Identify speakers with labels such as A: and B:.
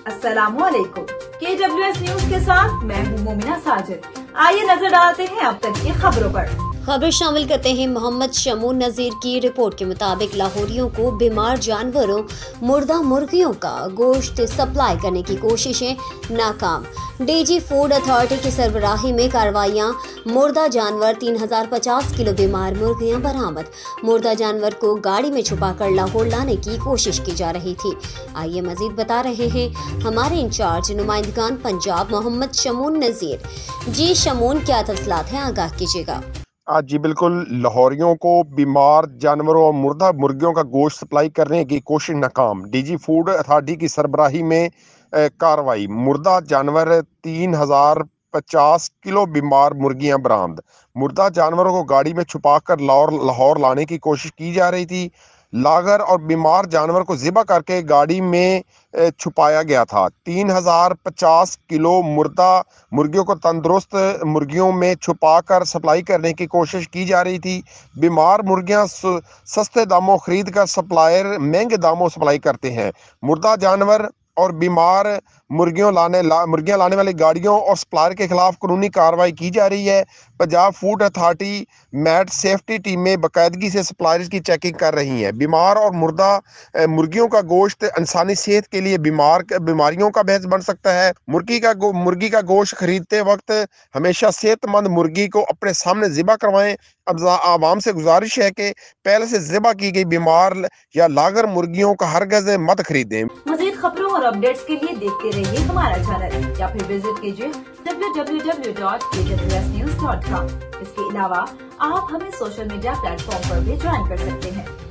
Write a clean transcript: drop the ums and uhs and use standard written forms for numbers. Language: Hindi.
A: अस्सलामुअलैकुम। KWS न्यूज के साथ मैं हूँ मोमिना साजिद। आइए नजर डालते हैं अब तक की खबरों पर।
B: खबर शामिल करते हैं मोहम्मद शमून नजीर की रिपोर्ट के मुताबिक लाहौरियों को बीमार जानवरों मुर्दा मुर्गियों का गोश्त सप्लाई करने की कोशिशें नाकाम। डीजी फूड अथॉरिटी की सरबराही में कार्रवाइयां। मुर्दा जानवर 3050 किलो बीमार मुर्गियां बरामद। मुर्दा जानवर को गाड़ी में छुपाकर लाहौर लाने की कोशिश की जा रही थी। आइए मजीद बता रहे हैं हमारे इंचार्ज नुमाइंदगान पंजाब मोहम्मद शमून नजीर। जी शमून, क्या तफसीलात हैं, आगाह कीजिएगा।
C: जी बिल्कुल, लाहौरियों को बीमार जानवरों और मुर्दा मुर्गियों का गोश्त सप्लाई करने की कोशिश नाकाम। डीजी फूड अथॉरिटी की सरबराही में कार्रवाई। मुर्दा जानवर 3050 किलो बीमार मुर्गियां बरामद। मुर्दा जानवरों को गाड़ी में छुपाकर लाहौर लाने की कोशिश की जा रही थी। लागर और बीमार जानवर को ज़िबा करके गाड़ी में छुपाया गया था। 3050 किलो मुर्दा मुर्गियों को तंदुरुस्त मुर्गियों में छुपाकर सप्लाई करने की कोशिश की जा रही थी। बीमार मुर्गियां सस्ते दामों खरीद कर सप्लायर महंगे दामों सप्लाई करते हैं। मुर्दा जानवर और बीमार मुर्गियां लाने वाली गाड़ियों और सप्लायर के खिलाफ कानूनी कार्रवाई की जा रही है। पंजाब फूड अथॉरिटी मैट सेफ्टी टीमें बाकायदगी से सप्लायर्स की चेकिंग कर रही हैं। बीमार और मुर्दा मुर्गियों का गोश्त इंसानी सेहत के लिए बीमारियों का बायस बन सकता है। मुर्गी का गोश्त खरीदते वक्त हमेशा सेहतमंद मुर्गी को अपने सामने ज़िबा करवाएं। अब आवाम से गुजारिश है कि पहले से ज़िबा की गई बीमार या लागर मुर्गियों का हरगिज़ मत खरीदें।
A: मज़ीद खबरों और अपडेट्स के लिए देखते रहिए हमारा चैनल या फिर विजिट कीजिए www.kwsnews.com। इसके अलावा आप हमें सोशल मीडिया प्लेटफॉर्म पर भी ज्वाइन कर सकते हैं।